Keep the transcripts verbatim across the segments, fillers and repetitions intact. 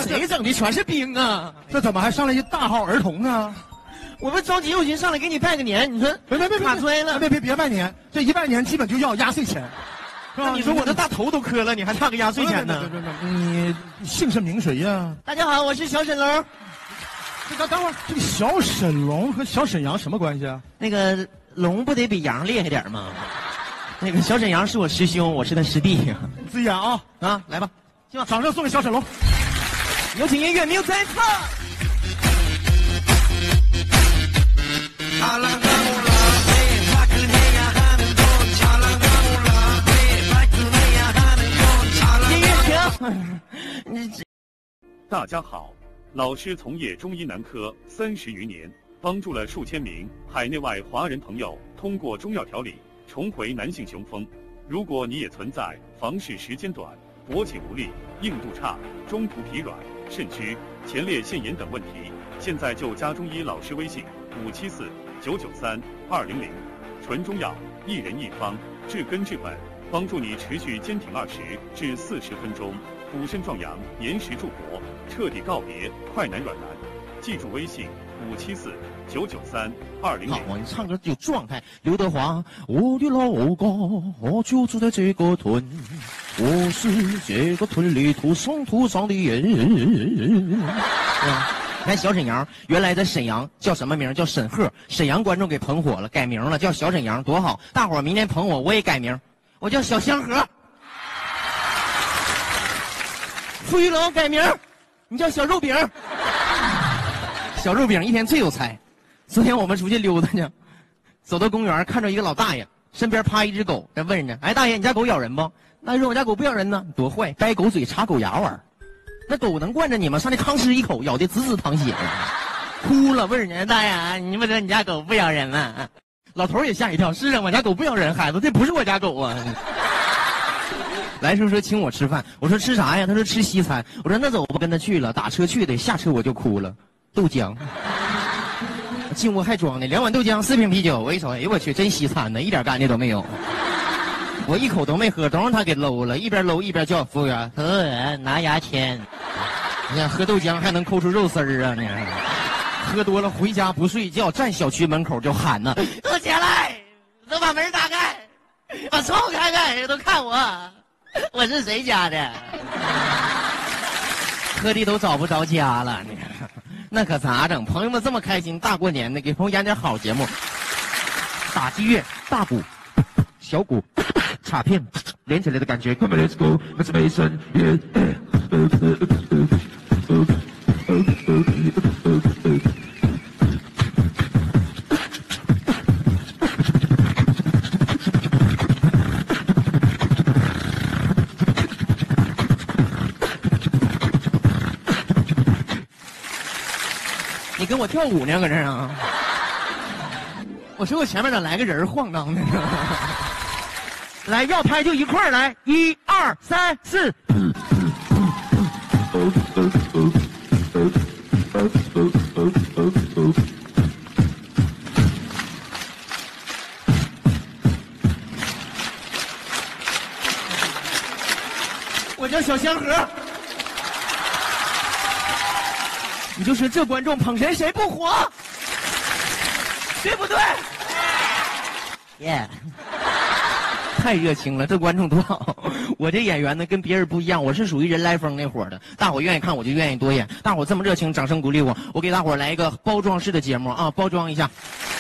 谁整的？全是冰啊！ 这怎么还上来一大号儿童呢？ 我们着急，我寻思上来给你拜个年，你说别别别卡摔了， 别别别拜年，这一拜年基本就要压岁钱，是吧？ 你说我这大头都磕了，你还差个压岁钱呢？ 你姓甚名谁呀？ 大家好，我是小沈龙。 等等会儿，这个小沈龙和小沈阳什么关系啊？ 那个龙不得比羊厉害点吗？那个小沈阳是我师兄，我是他师弟。 注意啊啊，来吧， 掌声送给小沈龙。 有请音乐music。音乐停。 大家好，老师从业中医男科三十余年，帮助了数千名海内外华人朋友通过中药调理重回男性雄风。如果你也存在房事时间短、勃起无力、硬度差、中途疲软、肾虚、前列腺炎等问题，现在就加中医老师微信五七四九九三二零零，纯中药，一人一方，治根治本，帮助你持续坚挺二十至四十分钟，补肾壮阳，延时助勃，彻底告别快男软男。记住微信五七四九九三二零零。 好，你唱歌有状态。刘德华，我的老家，我就住在这个屯，我是这个屯里土生土长的人。你看小沈阳，原来在沈阳叫什么名？叫沈鹤。沈阳观众给捧火了，改名了，叫小沈阳，多好！大伙儿明天捧我，我也改名，我叫小香河。付玉龙改名，你叫小肉饼。小肉饼一天最有才。昨天我们出去溜达呢，走到公园，看着一个老大爷，身边趴一只狗，在问着：“哎，大爷，你家狗咬人不？”大爷说：“我家狗不咬人呢。”多坏，掰狗嘴插狗牙玩儿。那狗能惯着你吗？上那康师一口咬的滋滋淌血，哭了。问人家：“大爷，你不说你家狗不咬人吗？”老头也吓一跳：“是啊，我家狗不咬人，孩子，这不是我家狗啊。”来时候说请我吃饭，我说吃啥呀？他说吃西餐。我说那走吧，跟他去了，打车去的，下车我就哭了。豆浆，进屋还装呢，两碗豆浆，四瓶啤酒。我一瞅，哎呦我去，真西餐呢，一点干净都没有。我一口都没喝，都让他给搂了，一边搂一边叫服务员，服务员拿牙签。你看喝豆浆还能抠出肉丝儿啊？你看，喝多了回家不睡觉，站小区门口就喊呢：“都起来，都把门打开，把窗户开开，都看我，我是谁家的？”喝的都找不着家了，你看，那可咋整？朋友们这么开心，大过年的，给朋友演点好节目。打击乐、大鼓、小鼓、镲片连起来的感觉。Come on, let's go, let's make some yeah. 你跟我跳舞呢，搁这儿啊？我说我前面咋来个人晃荡的呢？来，要拍就一块儿来，一二三四。我叫小香河。你就说这观众捧谁谁不火，对不对？耶、yeah. 太热情了，这观众多好！我这演员呢跟别人不一样，我是属于人来疯那伙的，大伙愿意看我就愿意多演。大伙这么热情，掌声鼓励我，我给大伙来一个包装式的节目啊，包装一下。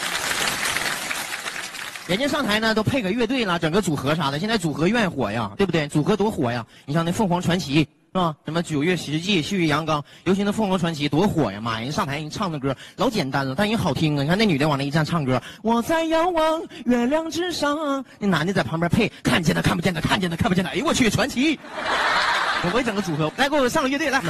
人家上台呢都配个乐队了，整个组合啥的，现在组合愿意火呀，对不对？组合多火呀！你像那凤凰传奇。是吧？什么九月十季、旭日阳刚，尤其那凤凰传奇多火呀！妈，人上台人唱的歌老简单了，但人好听啊！你看那女的往那一站唱歌，我在遥望月亮之上，那男的在旁边配，看见的看不见的，看见的看不见的，哎呦我去，传奇！我一整个组合，来给我上个乐队来。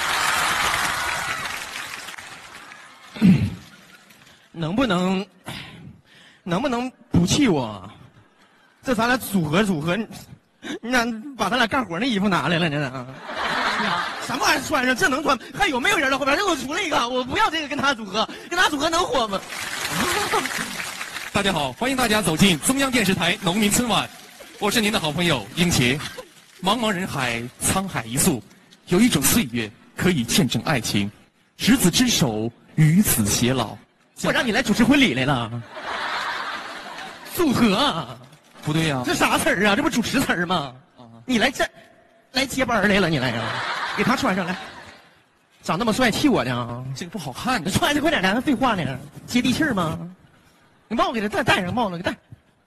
能不能，能不能不气我？这咱俩组合组合。你咋把咱俩干活那衣服拿来了呢？什么玩意儿穿上？这能穿？还有没有人了？后边又给我出了一个，我不要这个，跟他组合，跟他组合能火吗？ 大家好，欢迎大家走进中央电视台农民春晚，我是您的好朋友英杰。茫茫人海，沧海一粟，有一种岁月可以见证爱情，执子之手，与子偕老。 我让你来主持婚礼来了，组合啊， 不对呀、啊， 这啥词儿啊？这不主持词儿吗？啊、你来这，来接班来了，你来呀、啊？给他穿上来，长那么帅，气我呢？ 这个不好看， 你穿上快点来，还废话呢？接地气儿吗？你帽子给他戴戴上，帽子给戴。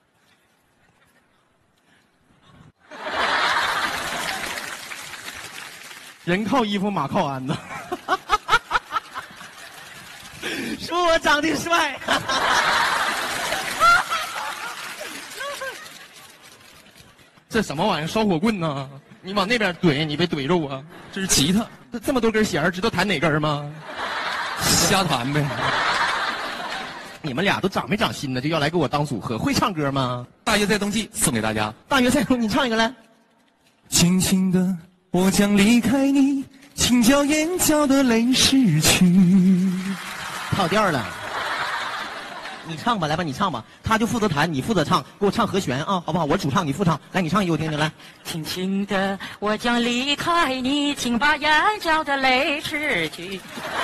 人靠衣服，马靠鞍子。说我长得帅。这什么玩意儿？烧火棍呢？你往那边怼，你别怼肉啊！ 这是吉他， 这这么多根弦儿，知道弹哪根吗？ 瞎弹呗。 你们俩都长没长心呢，就要来给我当组合？会唱歌吗？ 大约在冬季送给大家。 大约在冬，你唱一个来。 轻轻的，我将离开你，轻叫眼角的泪逝去。 跑调了。你唱吧，来吧，你唱吧，他就负责弹，你负责唱，给我唱和弦啊，好不好？我主唱，你副唱，来，你唱一个我听听，来。 轻轻的，我将离开你，请把眼角的泪拭去。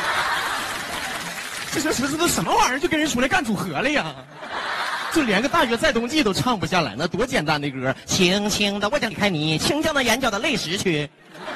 这这这这什么玩意儿？就跟人出来干组合了呀？就连个大约在冬季都唱不下来，那多简单的歌！轻轻的，我将离开你，轻将那眼角的泪拭去。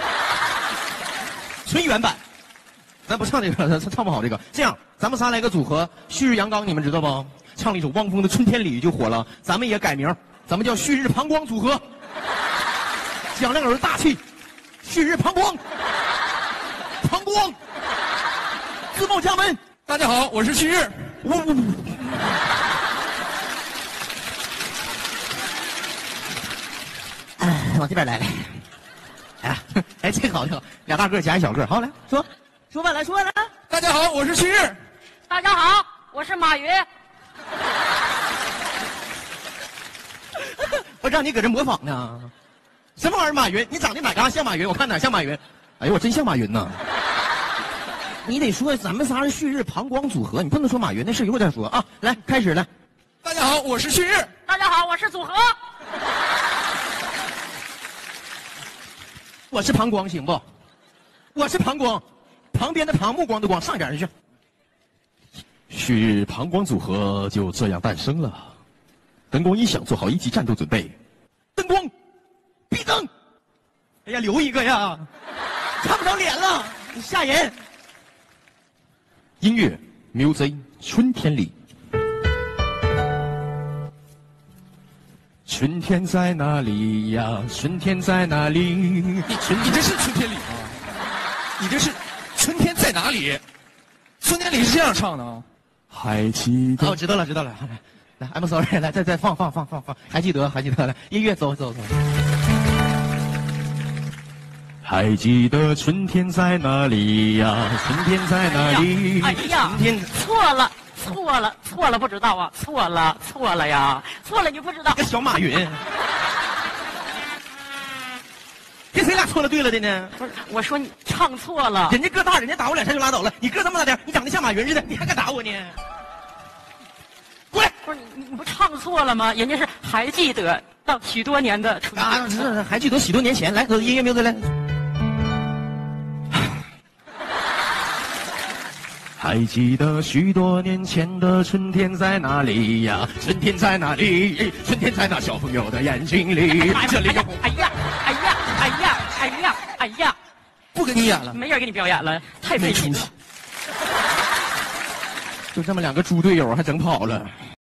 纯原版。咱不唱这个，咱唱不好这个。这样，咱们仨来个组合，旭日阳刚，你们知道不？唱了一首汪峰的《春天里》就火了。咱们也改名，咱们叫旭日膀胱组合。讲两口大气，旭日膀胱，膀胱，自报家门。 大家好，我是旭日。 呜呜呜。哎，往这边来来。哎呀，哎，这好，这好，俩大个加一小个，好来说。说吧，来说来。 大家好，我是旭日。 大家好，我是马云。 我让你搁这模仿呢，什么玩意儿？马云，你长得哪嘎像马云？我看哪像马云？哎呦，我真像马云呐！你得说咱们仨是旭日膀胱组合，你不能说马云，那事以后再说啊。来，开始来。 大家好，我是旭日。 大家好，我是组合。 我是膀胱，行不？我是膀胱。旁边的旁，目光的光，上一点去。旭日膀胱组合就这样诞生了。灯光音响做好一级战斗准备。灯光，闭灯。哎呀，留一个呀，看不着脸了，吓人。音乐 ，music， 春天里。春天在哪里呀？春天在哪里？ 你春，你这是春天里吗？你这是。春天在哪里？春天里是这样唱的啊。 还记得？哦，知道了，知道了。来 ，I'm sorry， 来，再再放放放放放，还记得，还记得，来，音乐走走走。还记得春天在哪里呀？春天在哪里？ 哎呀， 春天错了，错了，错了，不知道啊，错了，错了呀，错了，你不知道。 个小马云。跟谁俩错了对了的呢？ 不是，我说你唱错了。 人家个大，人家打我两下就拉倒了。你个这么大点，你长得像马云似的，你还敢打我呢？过来！ 不是你，你不唱错了吗？人家是还记得到许多年的春天。 啊，是是，还记得许多年前。来，音乐名字来。还记得许多年前的春天在哪里呀？春天在哪里？春天在那小朋友的眼睛里。这里有。 哎呀，哎呀，哎呀，哎呀，哎呀， 不跟你演了， 没人给你表演了，太费劲了。 就这么两个猪队友，还整跑了。